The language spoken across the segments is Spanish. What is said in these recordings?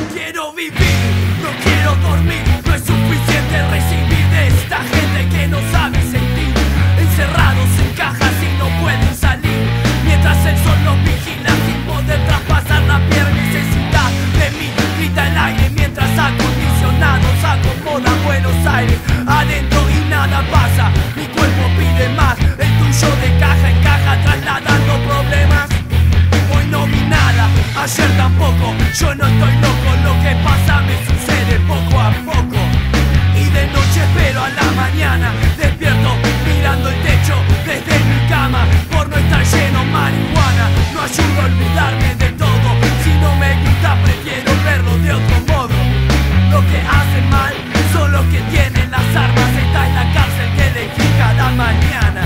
quiero vivir, no quiero dormir. No es suficiente recibir de esta gente que no sabe sentir. Encerrados en cajas y no pueden salir, mientras el sol los vigila sin poder traspasar la piel. Necesidad de mí, grita el aire mientras acondicionados acomoda Buenos Aires. Adentro y nada pasa, mi cuerpo pide más. El tuyo de caja en caja trasladando problemas. Hoy no vi nada, ayer tampoco. Yo no estoy loco, lo que pasa me sucede poco a poco. Y de noche espero a la mañana, despierto mirando el techo desde mi cama. Por no estar lleno marihuana, no ayuda a olvidarme de todo. Si no me gusta prefiero verlo de otro modo. Lo que hacen mal son los que tienen las armas. Está en la cárcel que elegí cada mañana.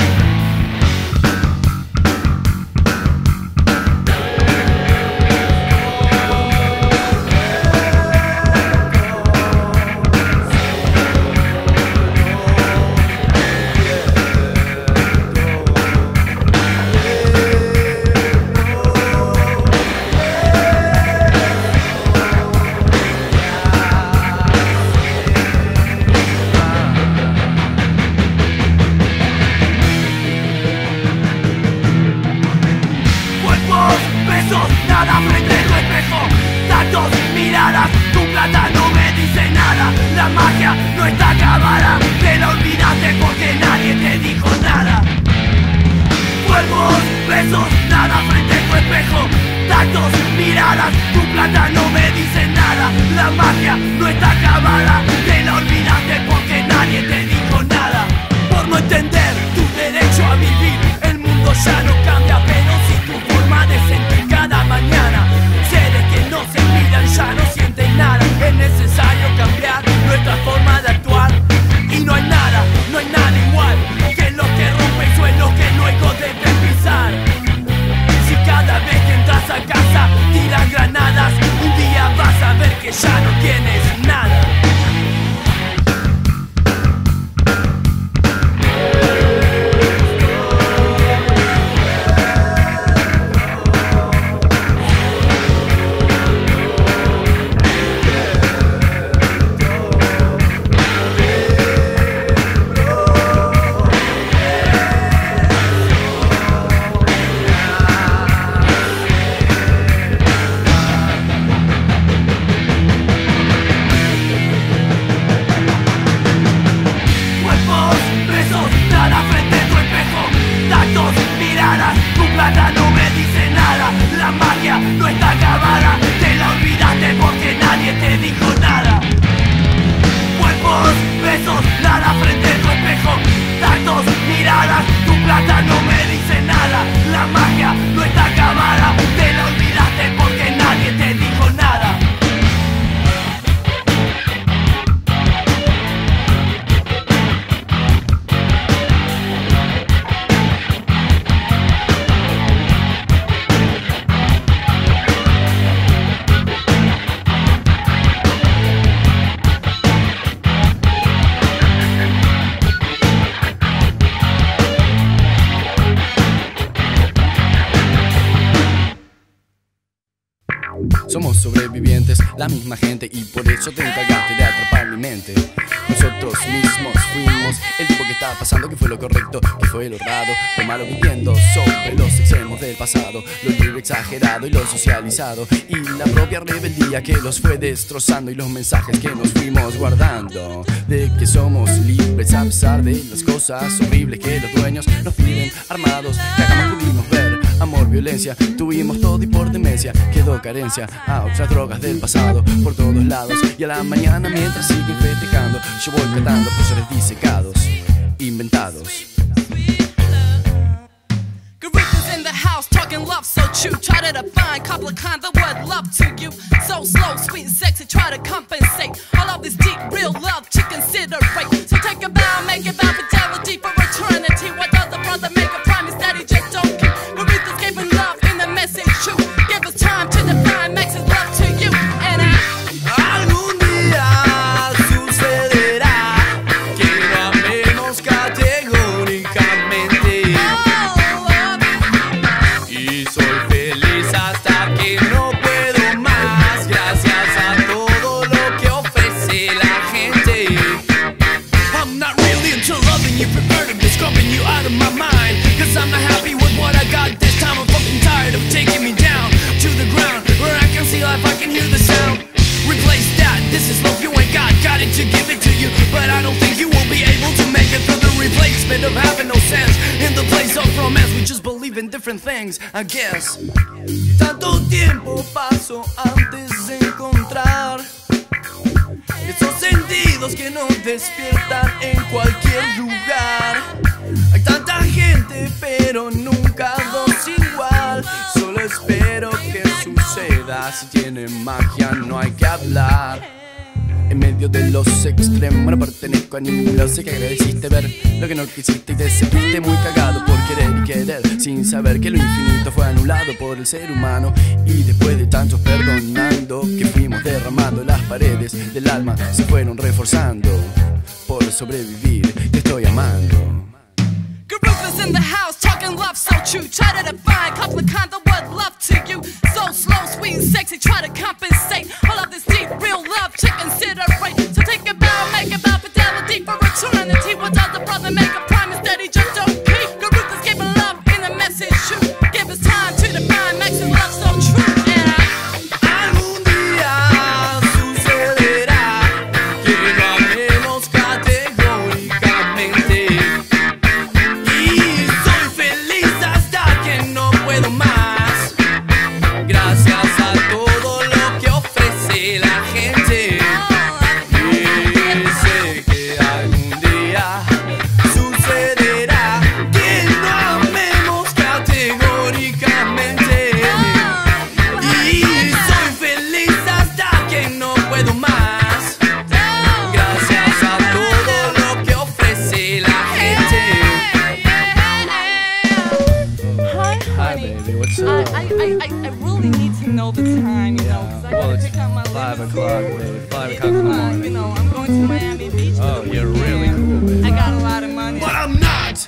Nada frente al espejo, tantos miradas, tu plata no me dice nada. La magia no está acabada, te la olvidaste porque nadie te dijo nada. Cuerpos, besos, nada frente a tu espejo, tantos miradas, tu plata no me dice nada. La magia no está acabada, te la olvidaste porque nadie te dijo nada. Por no entender tu derecho a vivir, el mundo ya no cambia, pero sí tu forma de sentir cada mañana. Seres que no se miran ya no sienten nada. Es necesario cambiar nuestra forma de actuar. Y no hay nada igual que lo que rompe el suelo que luego debes pisar. Si cada vez que entras a casa tiras granadas, un día vas a ver que ya no tienes nada. Somos sobrevivientes, la misma gente, y por eso te encargaste de atrapar mi mente. Nosotros mismos fuimos el tipo que estaba pasando, que fue lo correcto, que fue lo raro, lo malo viviendo sobre los extremos del pasado, lo libre exagerado y lo socializado, y la propia rebeldía que los fue destrozando, y los mensajes que nos fuimos guardando, de que somos libres a pesar de las cosas horribles que los dueños nos piden, armados, que jamás pudimos ver. Amor, violencia, tuvimos todo y por demencia quedó carencia a otras drogas del pasado por todos lados. Y a la mañana mientras siguen festejando, yo voy cantando profesores disecados, inventados. In the house, talking love so true. Try to define couple of kinds of word love to you. So slow, sweet and sexy, try to compensate all of this deep, real love to considerate. So take a bow, make it vow fidelity for eternity. What does a brother make a promise that he just don't keep? Aretha's giving love in the message true. Give us time to define, makes his love to you. And algún día sucederá que no amemos categóricamente. Y soy feliz hasta que no puedo más, gracias a to give it to you, but I don't think you will be able to make it through the replacement of having no sense. In the place of romance, we just believe in different things, I guess. Tanto tiempo pasó antes de encontrar esos sentidos que nos despiertan en cualquier lugar. Hay tanta gente, pero nunca dos igual. Solo espero que suceda. Si tiene magia, no hay que hablar. En medio de los extremos no pertenezco a ninguno. Sé que agradeciste ver lo que no quisiste y te sentiste muy cagado por querer y querer, sin saber que lo infinito fue anulado por el ser humano. Y después de tantos perdonando, que fuimos derramando, las paredes del alma se fueron reforzando. Por sobrevivir te estoy amando. Ruthless in the house, talking love so true. Try to define a couple of kinds of what love to you. So slow, sweet and sexy, try to compensate. All of this deep, real love to considerate. So take a bow, make a bow, fidelity for eternity. What does the brother make a promise that he just don't keep? The ruthless gave a love in the message true. Give us time to define, makes his love so true. And algún día sucederá que lo amemos categóricamente. Gracias a todo lo que ofrece la gente. Y sé que algún día sucederá que no amemos categóricamente. Y soy feliz hasta que no puedo más. Gracias a todo lo que ofrece la gente. Hi, baby, what's up? I really need to know the time, you know, because I gotta pick up my 5 limousine. o'clock, baby. 5 o'clock in the morning. You know, I'm going to Miami Beach. Oh, you're really cool, baby. I got a lot of money. But I'm not.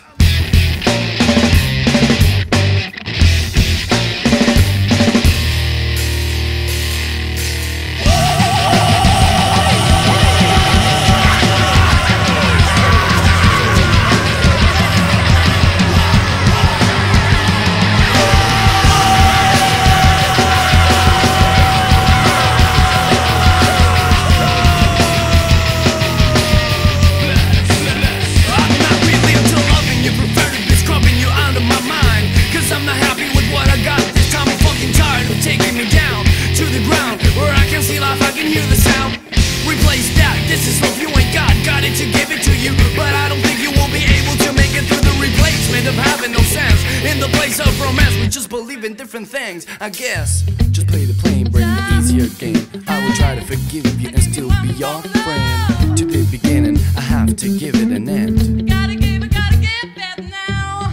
Different things, I guess. Just play the plain, bring the easier game. I will try to forgive you and still be your friend. To the beginning, I have to give it an end. Gotta give that now.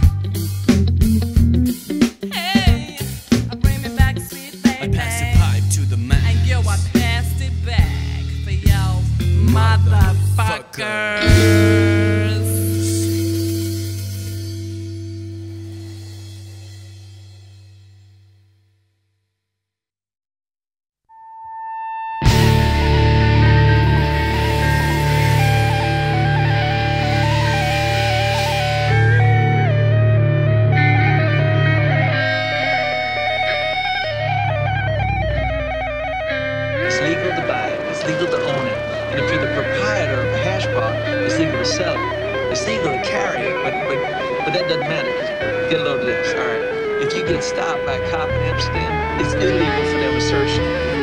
Hey, I bring it back, sweet baby. I pass the pipe to the man. And yo, I passed it back for y'all motherfuckers. It's legal to buy it. It's legal to own it. And if you're the proprietor of a hash bar, it's legal to sell it. It's legal to carry it, but that doesn't matter. Get a load of this, all right? If you get stopped by a cop in Amsterdam, it's illegal for them to search you.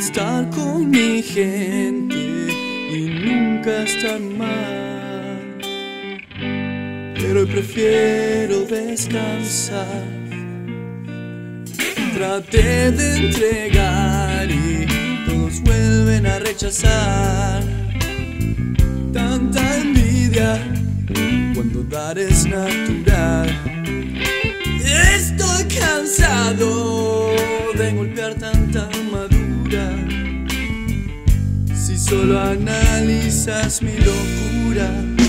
estar con mi gente y nunca estar mal, pero hoy prefiero descansar. Traté de entregar y todos vuelven a rechazar. Tanta envidia cuando dar es natural. Estoy cansado de golpear tanta armadura. Si solo analizas mi locura,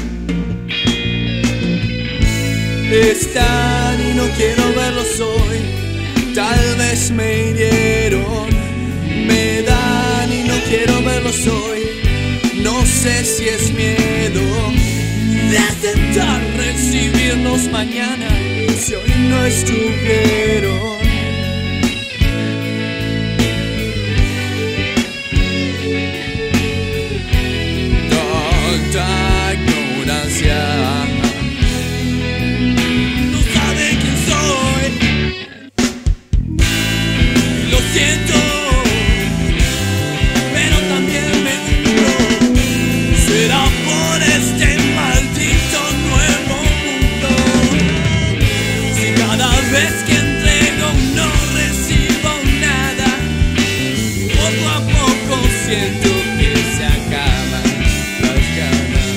están y no quiero verlos hoy. Tal vez me hirieron, me dan y no quiero verlos hoy. No sé si es miedo de aceptar recibirnos mañana si hoy no estuvieron. Tanta ignorancia, no sabe quién soy. Lo siento, pero también me juro. Será por este maldito nuevo mundo. Si cada vez que entrego no recibo nada, poco a poco siento que se acaban las ganas.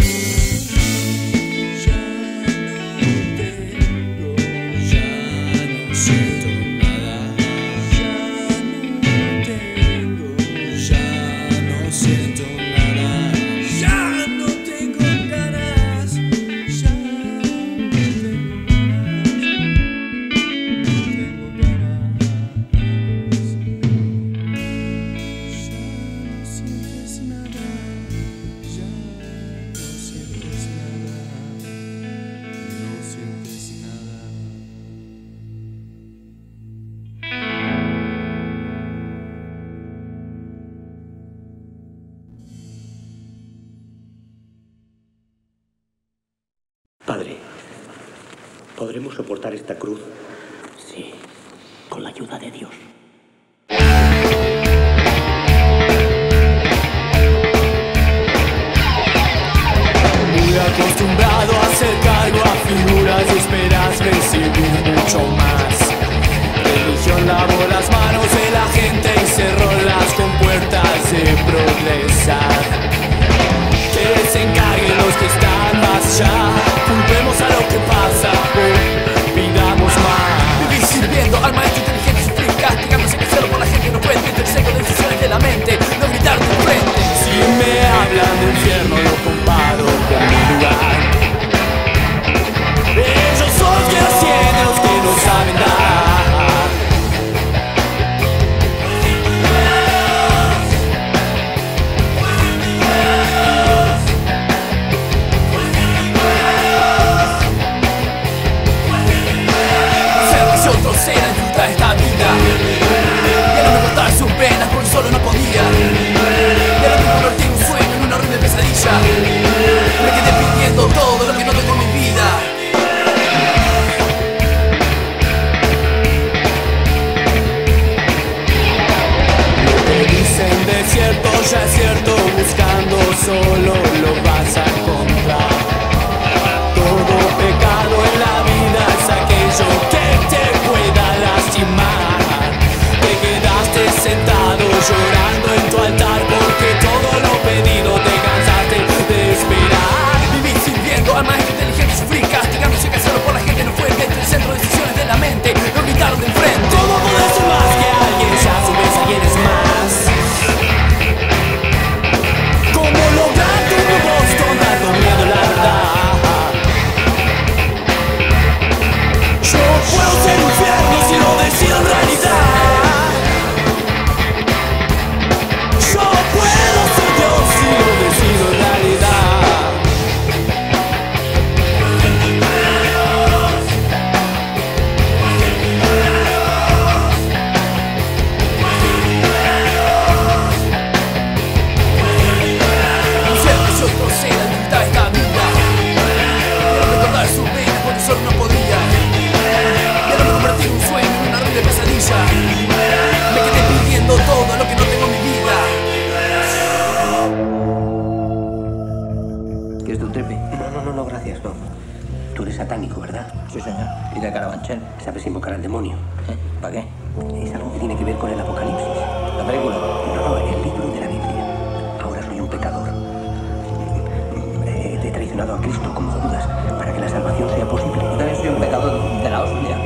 Ya no tengo, ya no siento nada. Ya no tengo, ya no siento nada. Ya no tengo ganas, ya no tengo Padre, ¿podremos soportar esta cruz? Sí, con la ayuda de Dios. Muy acostumbrado a hacer cargo a figuras y esperas recibir mucho más. Religión lavó las manos de la gente y cerró las compuertas de progresar. Que se encarguen los que están más allá. Culpemos a lo que pasa, pidamos más. Vivir sirviendo al maestro inteligente, sufrir castigándose que solo por la gente no puede meterse con decisiones de la mente, no gritar de frente. Si me hablan de infierno lo comparo con mi lugar. Ellos son los que nos tienen, los que no saben dar. Ser ayuda a esta vida. Y a no me contar sus penas porque solo no podía. Y a lo que convertí un sueño en una horrible pesadilla. Me quedé pidiendo todo lo que no tengo en mi vida. Lo que dicen de cierto ya es cierto. Buscando solo lo vas a encontrar. Todo pecado en la vida es aquello que te pueda lastimar. ¿Y de Carabanchel? ¿Sabes invocar al demonio? ¿Para qué? Es algo que tiene que ver con el apocalipsis. ¿La película? No, el libro de la Biblia. Ahora soy un pecador. He traicionado a Cristo como Judas para que la salvación sea posible. Yo también soy un pecador de la hostia.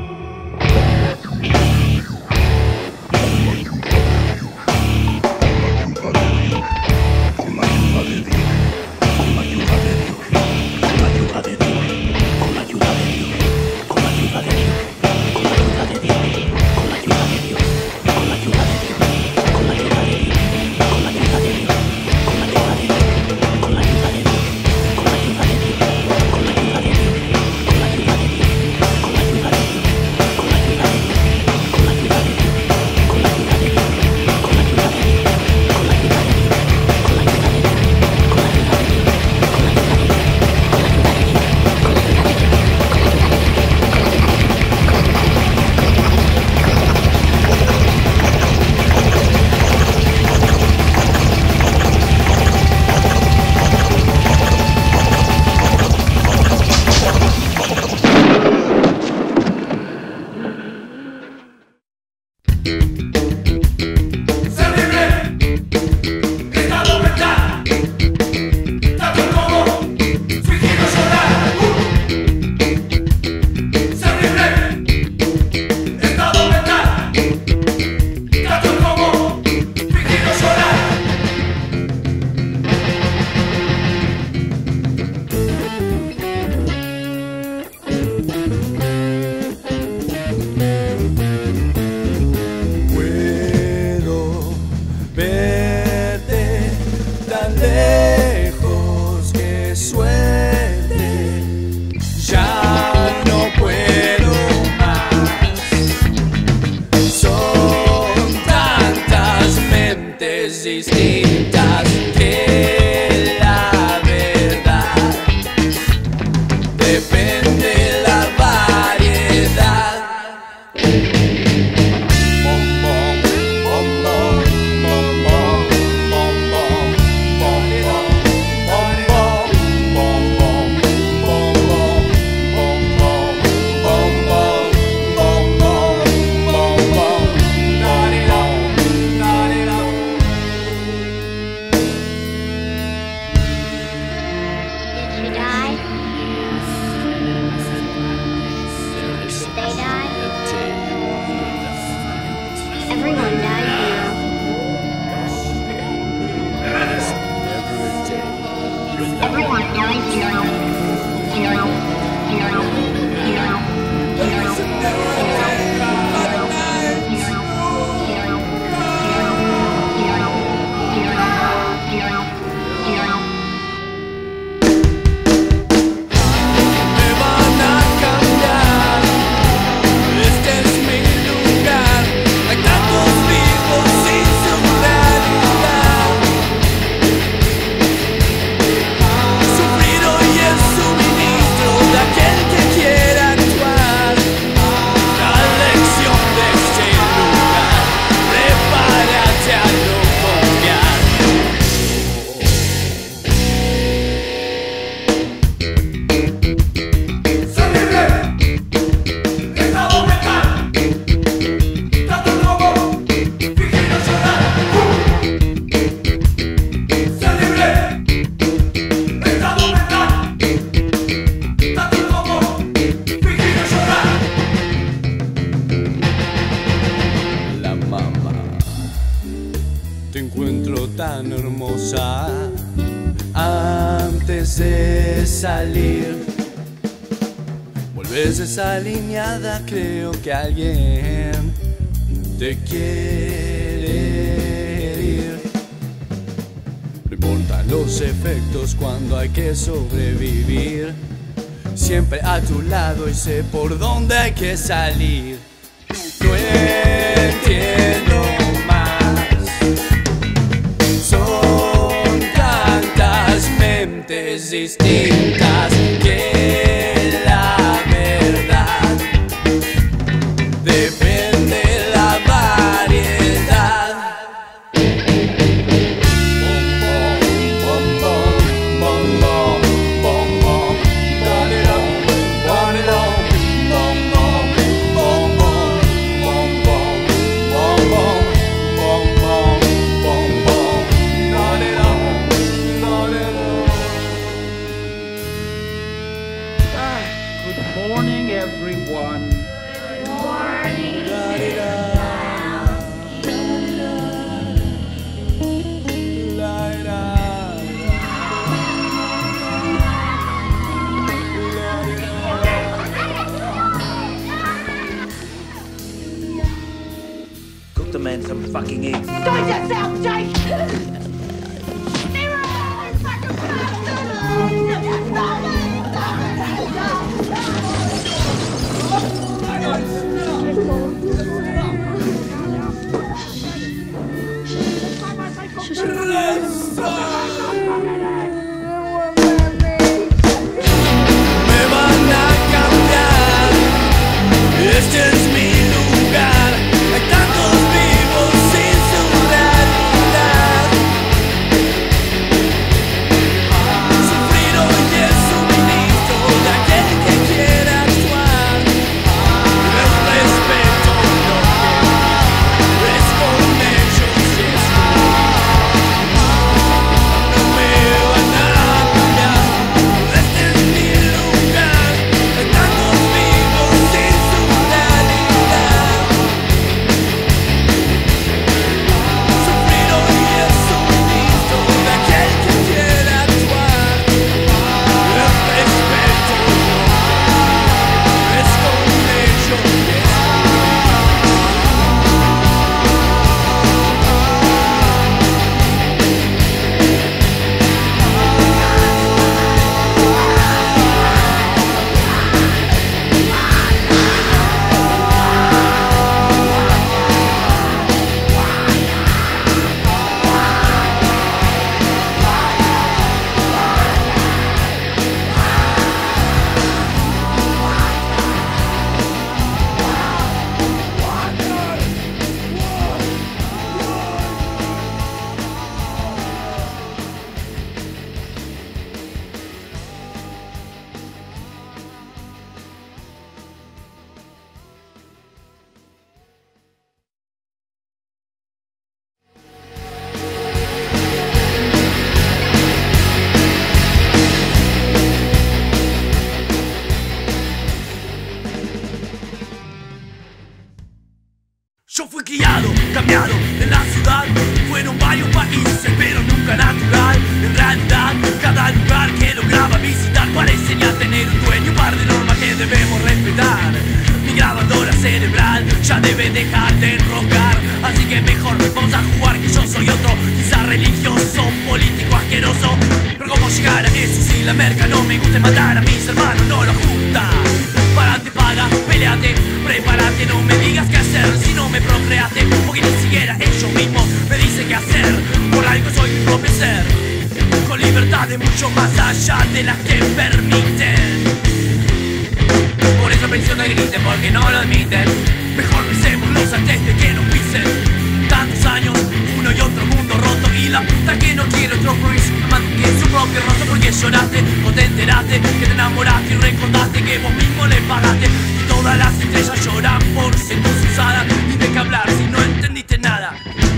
Distintas que la verdad depende la variedad. Bom bom bom bom bom bom bom bom bom bom bom bom bom bom bom bom bom bom bom bom. Everyone dies now. Everyone dies now. Te encuentro tan hermosa antes de salir. Vuelves desalineada, creo que alguien te quiere herir. No importan los efectos cuando hay que sobrevivir. Siempre a tu lado y sé por dónde hay que salir. No entiendo más. Son tantas mentes distintas que la verdad depende la variedad. Bom bom bom bom bom bom bom bom bom bom bom. cooked the man some fucking eggs. Don't yourself, Jake! Me van a cambiar, este es mi lugar. Hay tantos vivos sin su realidad. Sufrir hoy es un ministro de aquel que quiera actuar. El respeto no es con ellos, es no me van a cambiar. Este es mi lugar. Hay tantos vivos sin su realidad. Sufrir hoy es un ministro de aquel que quiera actuar. El respeto no es con ellos, yo fui criado, cambiado en la ciudad. Fueron varios países, pero nunca natural. En realidad, cada lugar que lograba visitar parecía tener un dueño, un par de normas que debemos respetar. Mi grabadora cerebral ya debe dejar de enroscar, así que mejor vamos a jugar que yo soy otro. Quizá religioso, político, asqueroso, pero cómo llegar a eso si la merca no me gusta matar a mis hermanos, no lo junta. Parate, paga, peleate, prepárate, no me digas qué hacer si no me procreaste, porque ni siquiera ellos mismos me dicen qué hacer. Por algo soy mi propio ser, con libertades mucho más allá de las que permiten. Por eso pensión no griten, porque no lo admiten. Mejor besémoslos antes de que nos pisen. Tantos años, uno y otro mundo roto, y la puta que no quiere otro progreso que su propio rostro. Porque lloraste o te enteraste que te enamoraste y recordaste que vos mismo le pagaste. Y todas las estrellas lloran por ser usadas. Ni de qué hablar si no entendiste nada.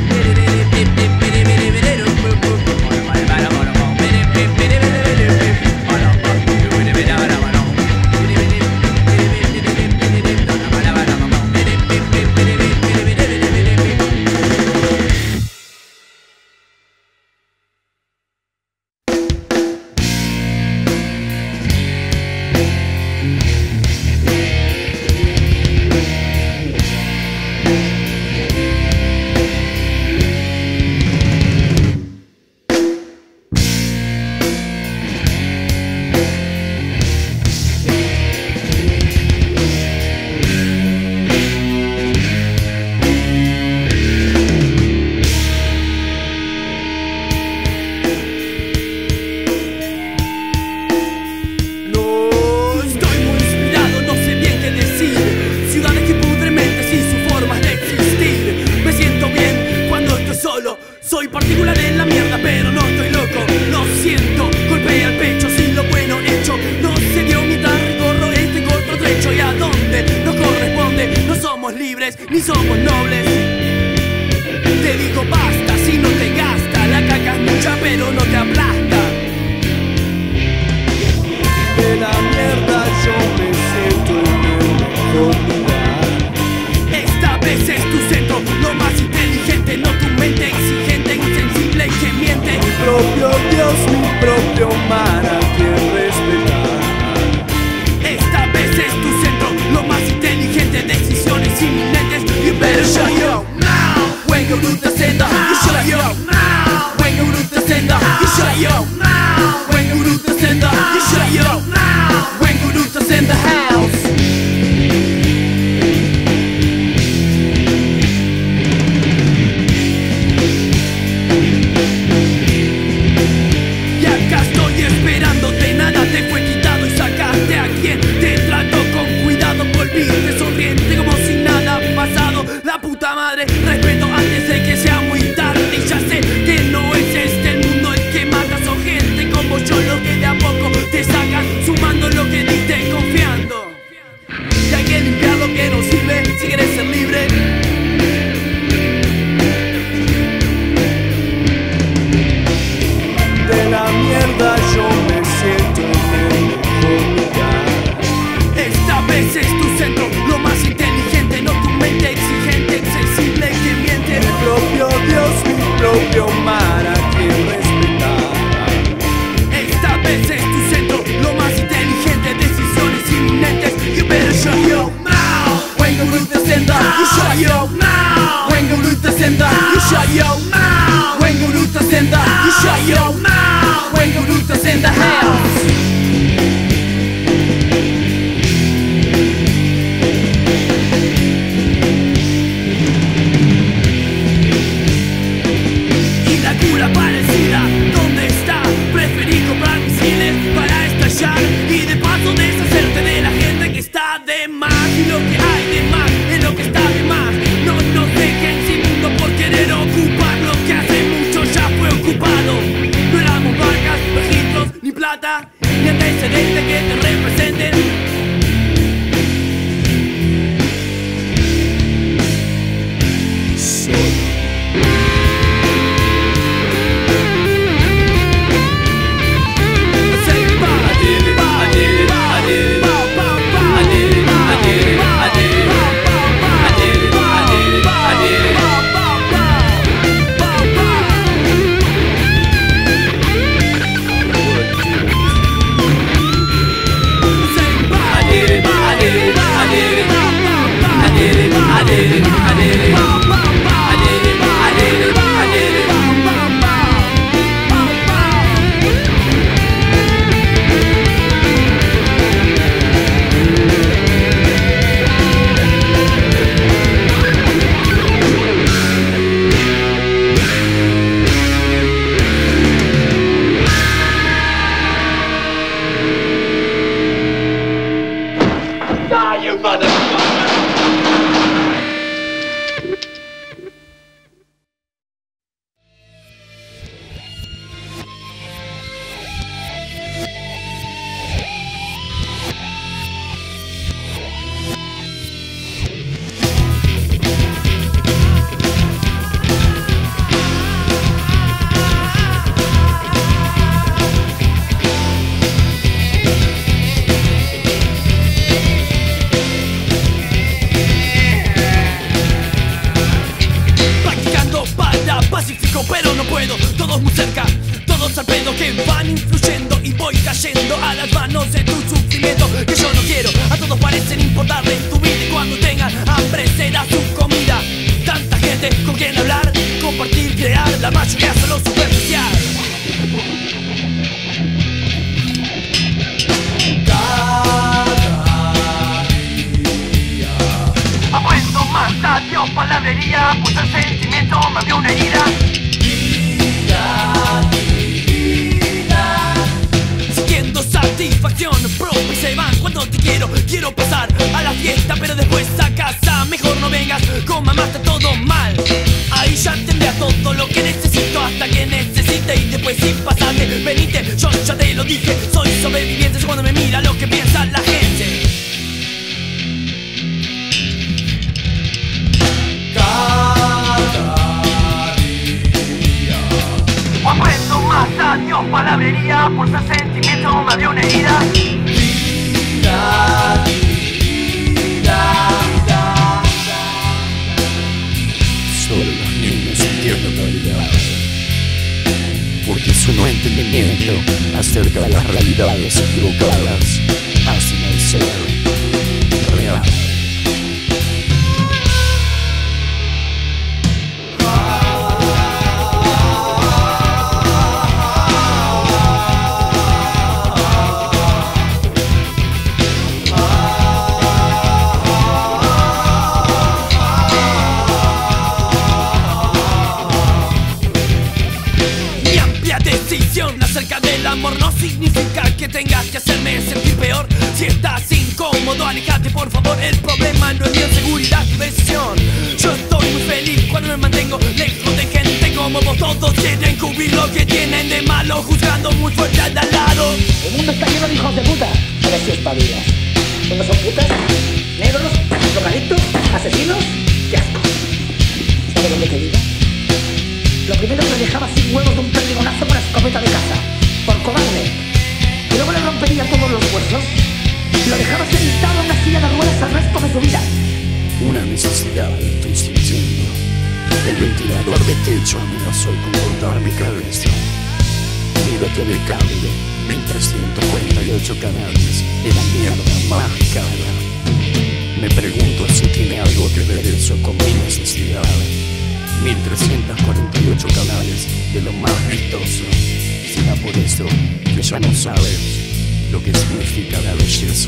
Soy partícula de la mierda, pero no estoy loco. Lo siento, golpea el pecho si lo bueno hecho no se dio mi tarde, corro este corto trecho. ¿Y a dónde nos corresponde? No somos libres, ni somos nobles. Te digo basta si no te gasta. La caca es mucha, pero no te aplasta. De la mierda yo me siento en el mejor lugar. Esta vez es tu centro, lo más inteligente, no tu mente exigente, insensible y que miente. Mi propio Dios, mi propio mar a quien respetar. Esta vez es tu centro, lo más inteligente, decisiones inminentes. You better shut your mouth. madre, respeto antes de que sea muy tarde. Y ya sé que no es este el mundo el que mata, son gente como yo los que de a poco te sacan, sumando lo que diste confiando. Y hay que limpiar lo que no sirve si quieres ser libre. De la mierda yo me siento en el mejor lugar. Esta vez es tu centro, lo más inteligente, no tu mente exigente, accesible que miente. Mi propio Dios, mi propio mar a quien respetar. Esta vez es tu centro, lo más inteligente, decisiones inminentes. You better shut your mouth. When you root the center, you shut your mouth. When you root the center, you shut your mouth. When you root the center, you shut your mouth. When you root the center house. Y la cura para el SIDA, ¿dónde está? Preferí comprar misiles para estallar y de paso deshacerte de la gente que está de más. Y lo que hay de más es lo que está de más. No nos dejen sin mundo por querer ocupar lo que hace mucho ya fue ocupado. No éramos vacas, registros, ni plata, ni antecedentes que te representen. Pero no puedo, todos muy cerca, todos al pedo que van influyendo y voy cayendo a las manos de tu sufrimiento que yo no quiero. A todos parecen importarle tu vida y cuando tengan hambre será su comida. Tanta gente con quien hablar, compartir, crear, la mayoría solo superficial. Aprendo más a Dios palabrería, pues el sentimiento me abrió una herida. Siguiendo satisfacción propia y se van cuando te quiero pasar a la fiesta pero después a casa. Mejor no vengas, con mamá está todo mal. Ahí ya tendré todo lo que necesito hasta que necesite y después sin pasarte, venite, yo ya te lo dije. Soy sobreviviente cuando me mira lo que piensa la gente. Aprendo más a Dios palabrería, por su sentimiento me abrió una herida. Solo los niños entienden la realidad, porque su no entendimiento acerca de las realidades equivocadas hacen el ser real. Acerca del amor no significa que tengas que hacerme sentir peor. Si estás incómodo, alejate por favor. El problema no es mi seguridad, tu decisión. Yo estoy muy feliz que tienen de malo, juzgando muy fuerte al de al lado. El mundo está lleno de hijos de puta. A ver si espabilas. ¿Dónde son putas? ¿Negros? ¿Drogadictos? ¿Asesinos? ¡Qué asco! ¿Sabes lo que te digo? Lo primero que le dejaba sin huevos de un perdigonazo con la escopeta de caza, por cobarde. Y luego le rompería todos los huesos. Lo dejaba sentado en una silla de ruedas al resto de su vida. Una necesidad estoy sintiendo. El ventilador de techo amenazó con cortar mi cabeza. Mírate en el cable, 1348 canales de la mierda mágica. Me pregunto si tiene algo que ver eso con mi necesidad. 1348 canales de lo más vistoso. Será por eso que ya no sabes lo que significa la belleza.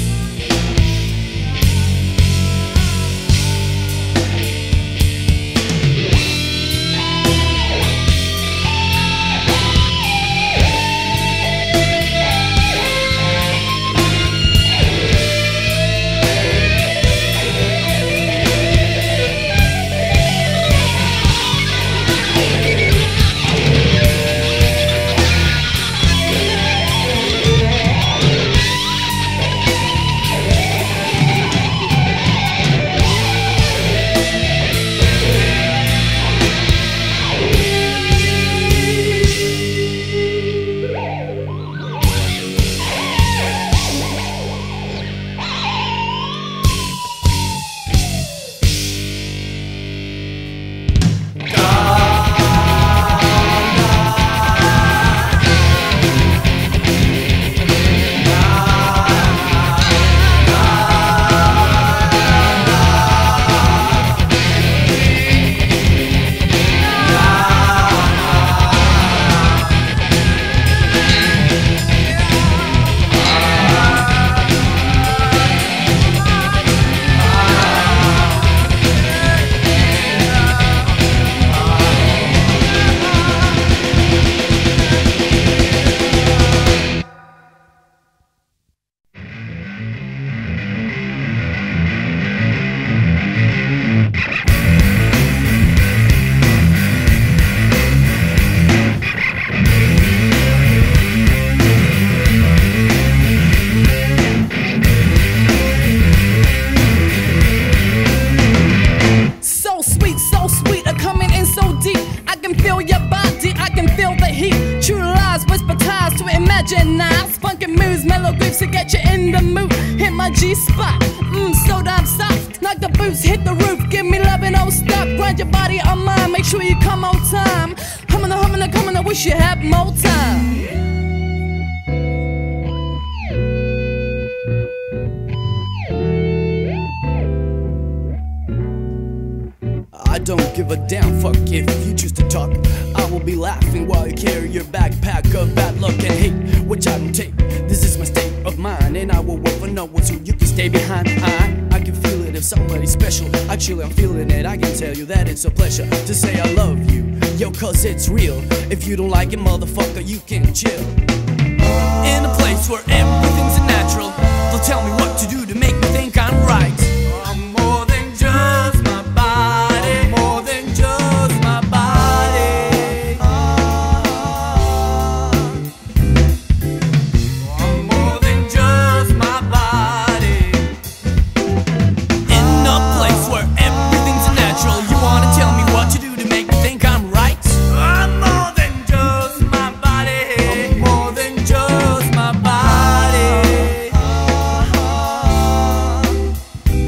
Funky moves, mellow grooves to get you in the mood. Hit my G-spot, so damn soft. Knock the boots, hit the roof, give me love and don't stop. Grind your body on mine, make sure you come on time. Humming, I wish you had more time. I don't give a damn fuck if you choose to talk. I will be laughing while you carry your backpack of bad luck and hate, which I don't take. This is my state of mind, and I will work for no one so you can stay behind. I can feel it if somebody's special. Actually, I'm feeling it. I can tell you that it's a pleasure to say I love you, yo, cause it's real. If you don't like it, motherfucker, you can chill. In a place where everything's natural, they'll tell me what to do to make me think I'm right. I'm more than just my body, more than just my body. I'm more than just my body. In a place where everything's natural, you wanna tell me what to do to make me think I'm right? I'm more than just my body, I'm more than just my body.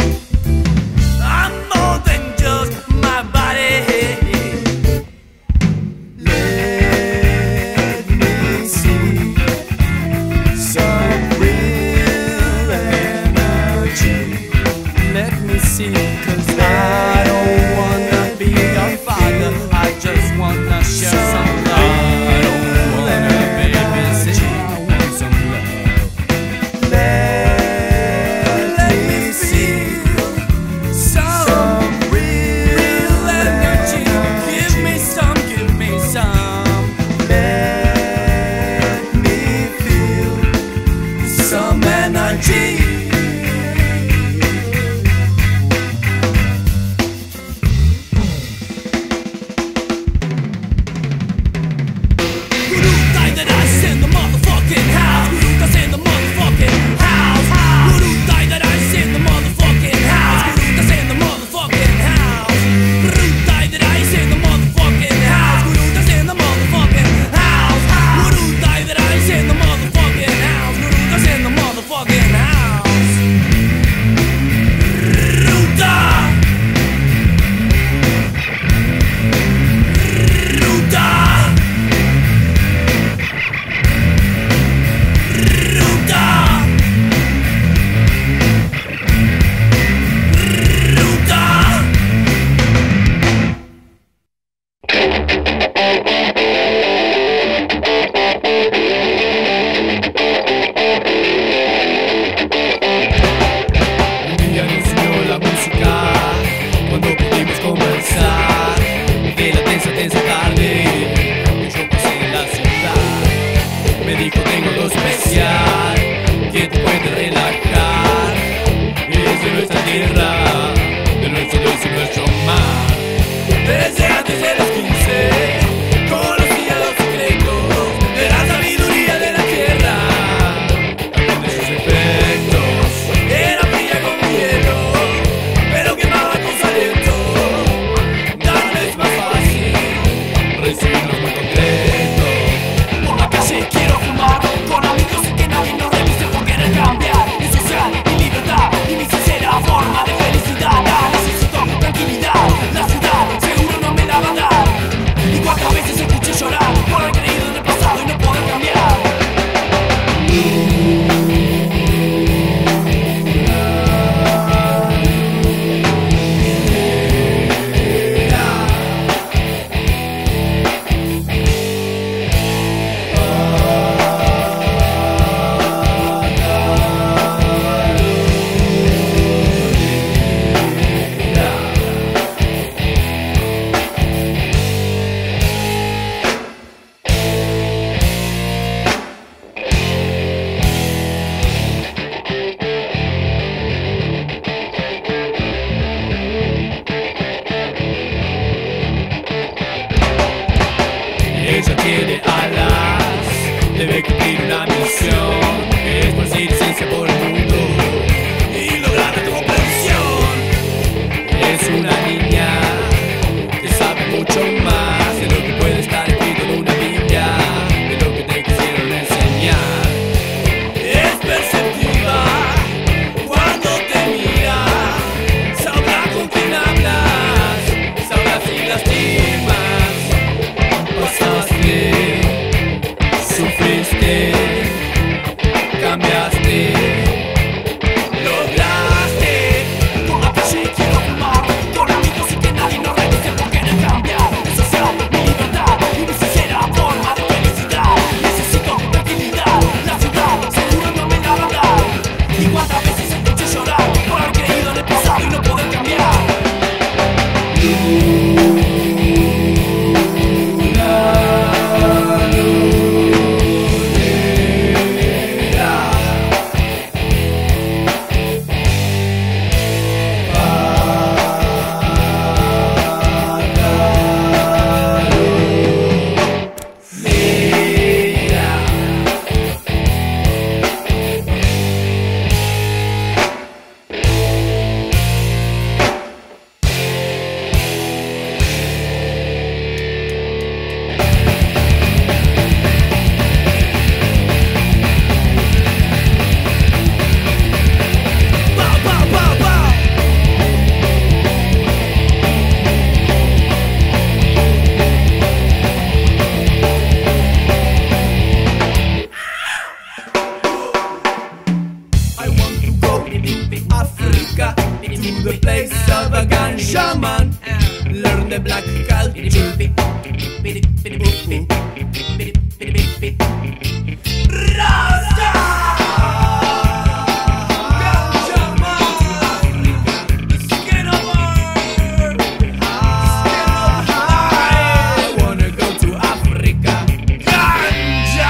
ella tiene alas, debe cumplir una misión, que es por sí licencia por el mundo y lograr la comprensión. Es una niña que sabe mucho más de lo que puede estar escrito en una Biblia, de lo que te quisieron enseñar. Es perceptiva cuando te mira, sabrá con quién hablas, sabrá si lastimas. Pasaste, sufriste, cambiaste, lograste. Con la calle quiero fumar, con amigos y que nadie nos revise por querer cambiar. Deshacer mi libertad y mi sincera forma de felicidad. Necesito tranquilidad, la ciudad seguro no me la va a dar. Y cuántas veces escuché llorar por haber creído en el pasado y no poder cambiar. Africa, to the place of a ganja man. Learn the black culture. Rasta! Ganja man, the skin of earth. I wanna go to Africa. Ganja!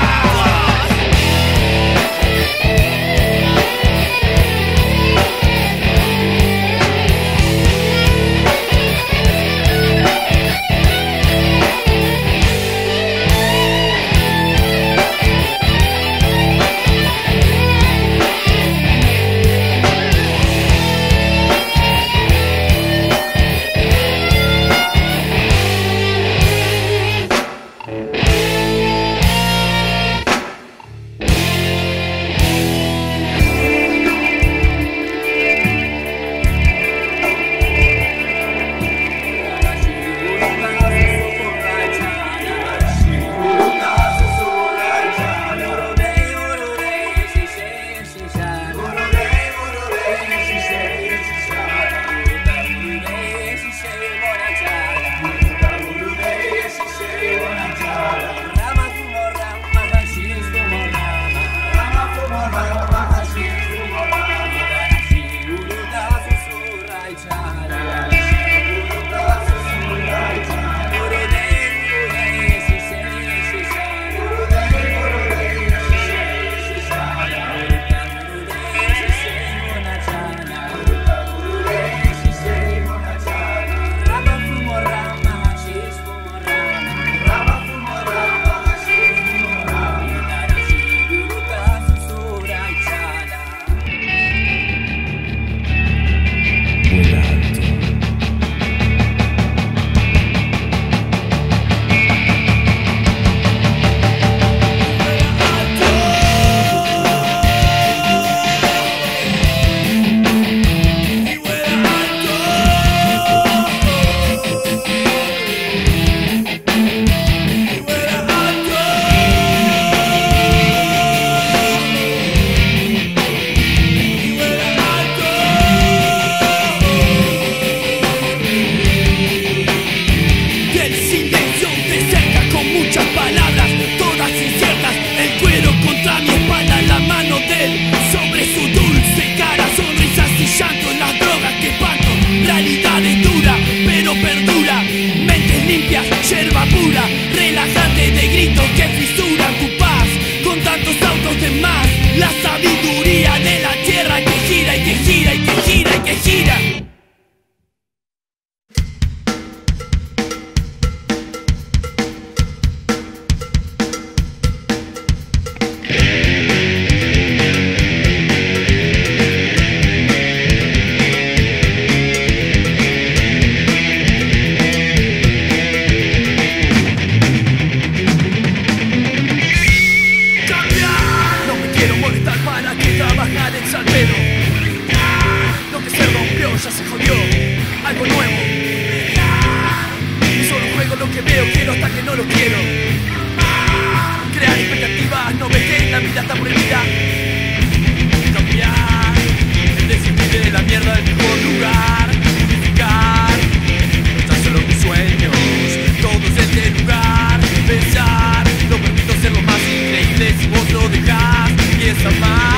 no lo quiero. Crear expectativas, no ves que la vida está prohibida. Cambiar, el decidir de la mierda del mejor lugar. Unificar, no tan solo mis sueños, todos en este lugar. Pensar, no permito ser lo más increíble si vos lo dejás y es amar.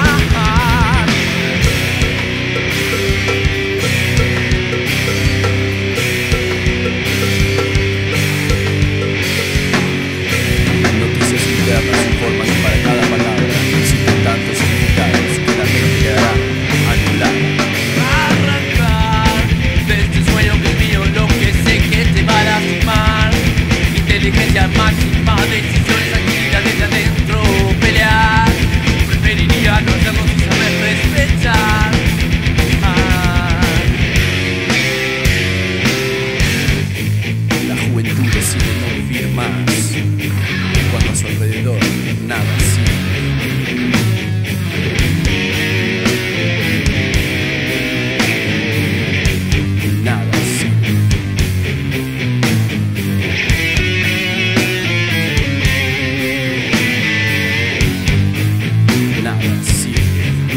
Informan que para cada palabra existen tantos significados que la mente quedará anulada. Arrancar de este sueño que es mío, lo que sé que te va a lastimar. Inteligencia máxima, decisiones, actividades de adentro, pelear. Preferiría no hacerlo sin saber respetar. La juventud decide no vivir más cuando a su alrededor nada sirve. Nada sirve. Nada sirve.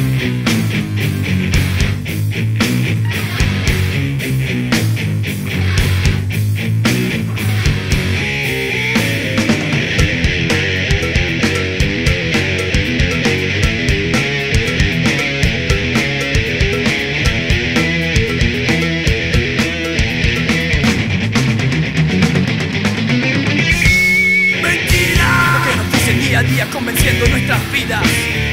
Convenciendo nuestras vidas.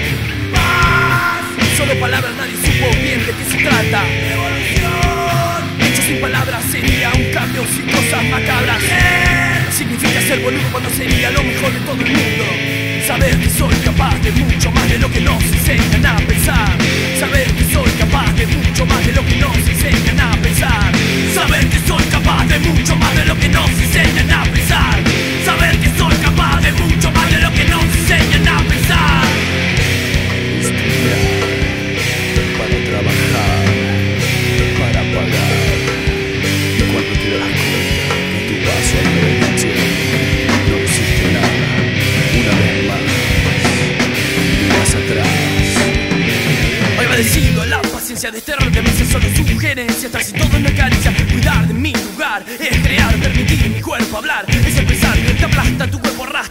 Solo palabras, nadie supo bien de qué se trata. Evolución. Hecho sin palabras sería un cambio sin cosas macabras. Significa ser boludo cuando sería lo mejor de todo el mundo. Saber que soy capaz de mucho más de lo que nos enseñan a pensar. Saber que soy capaz de mucho más de lo que nos enseñan a pensar. Saber que soy capaz de mucho más de lo que nos enseñan a pensar. Saber que soy capaz de mucho más de lo que nos enseñan a pensar. Estudiar para trabajar, para pagar. Y cuando te das cuenta que tu paso a la derecha no existe nada, una vez más miras atrás. Hoy agradecido la paciencia de este rol de meses, solo sugerencias, casi todo me acaricia. Cuidar de mi lugar es crear, permitir mi cuerpo hablar, es expresar, te aplasta tu cuerpo rasga.